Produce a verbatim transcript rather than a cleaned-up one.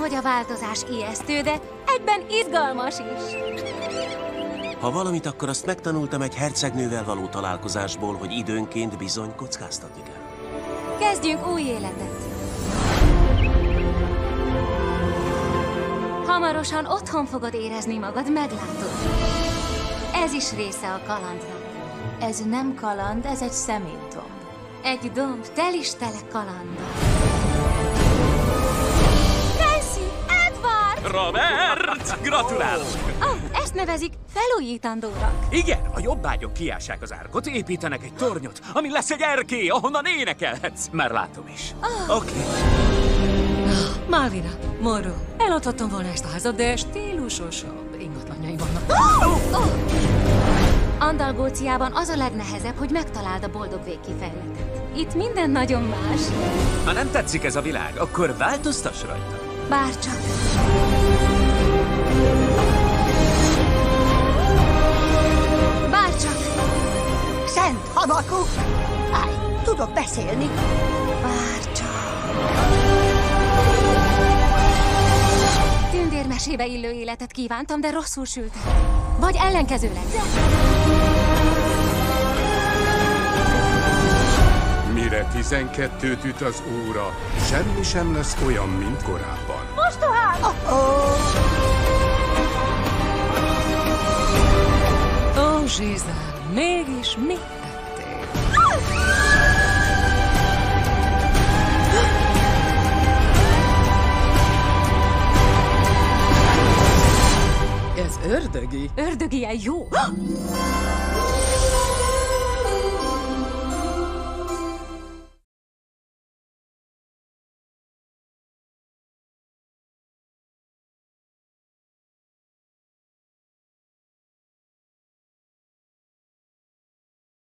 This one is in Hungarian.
hogy a változás ijesztő, de egyben izgalmas is. Ha valamit, akkor azt megtanultam egy hercegnővel való találkozásból, hogy időnként bizony kockáztatni kell. Kezdjünk új életet. Hamarosan otthon fogod érezni magad, meglátod. Ez is része a kalandnak. Ez nem kaland, ez egy szemétdomb. Egy domb tel is tele kalanddal. Nancy! Edward! Robert! Gratulálok! Oh, ezt nevezik felújítandónak. Igen, a jobbágyok kiássák az árkot, építenek egy tornyot, ami lesz egy erkély, ahonnan énekelhetsz. Már látom is. Oh. Oké. Okay. Malvina, Monroe, eladhattam volna ezt a házat, de stílusosabb ingatlanjai vannak. Oh. Oh. Andalgóciában az a legnehezebb, hogy megtaláld a boldog végkifejletet. Itt minden nagyon más. Ha nem tetszik ez a világ, akkor változtass rajta. Bárcsak. Bárcsak. Szent Habakuk! Állj, tudok beszélni. Bárcsak. Tündérmesébe illő életet kívántam, de rosszul sült el. Vagy ellenkezőleg. Mire tizenkettőt üt az óra, semmi sem lesz olyan, mint korábban. Mostohán! Oh-oh. Ó, Zsizán, mégis mit tettél? Ez ördögi? Ördögien jó!